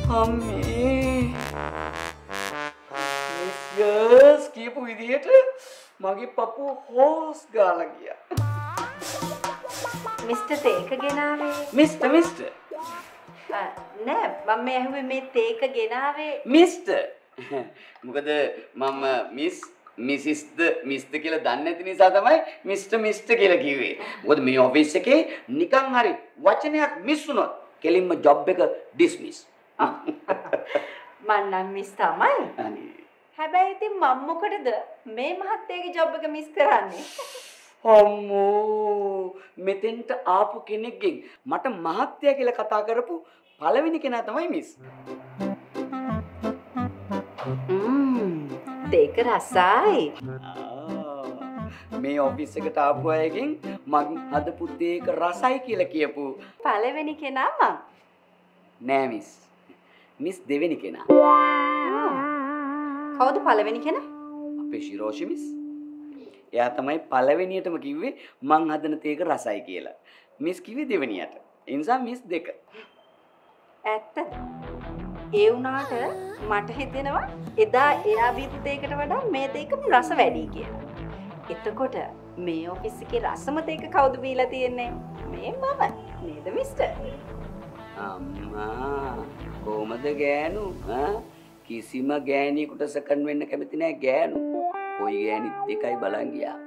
අම්මේ miss girls කියපු විදිහට මගේ පපුව හොස් ගාලා ගියා. මිස්ටර් තේක ගෙනාවේ. මිස්ටර් නෑ මම මේ ඇහුවේ මේ තේක ගෙනාවේ. මිස්ටර් මොකද මම මිසිස්ද මිස්ද කියලා දන්නේ නැති නිසා තමයි මිස්ටර් කියලා කිව්වේ. මොකද මේ ඔෆිස් එකේ නිකන් හරි වචනයක් මිස් වුණොත් කෙලින්ම ජොබ් එක ඩිස්මිස්. මං නම් මිස් තමයි. අනේ හැබැයි ඉතින් මම මොකටද මේ මහත්තයාගේ ජොබ් එක මිස් කරන්නේ? අම්මෝ මෙතෙන්ට ආපු කෙනෙක්ගෙන් මට මහත්තයා කියලා කතා කරපු පළවෙනි කෙනා තමයි මිස්. තේක රසයි. මේ ඔෆිස් එකට ආපු අයගෙන් මගෙන් හදපු තේක රසයි කියලා කියපු පළවෙනි කෙනා මං. නෑ මිස් දෙවෙනි කෙනා. කවුද පළවෙනි කෙනා? අපේ ශිරෝෂි මිස්. එයා තමයි පළවෙනියටම කිව්වේ මං හදන තේක රසයි කියලා. මිස් කිව්වේ දෙවෙනියට. ඒ නිසා මිස් දෙක. ඇත්ත. ඒ වුණාට මට හිතෙනවා එදා එයා බීපු තේකට වඩා මේ තේක රස වැඩි කියලා. එතකොට මේ ඔෆිස් එකේ රසම තේක කවුද බීලා තියෙන්නේ? මේ මම. නේද මිස්ටර්? අම්මා කොහමද ගෑනු? කිසිම ගෑණියෙකුට සකන් වෙන්න කැමති නෑ ගෑනු. කොයි ගෑණිත් එකයි බලන් ගියා.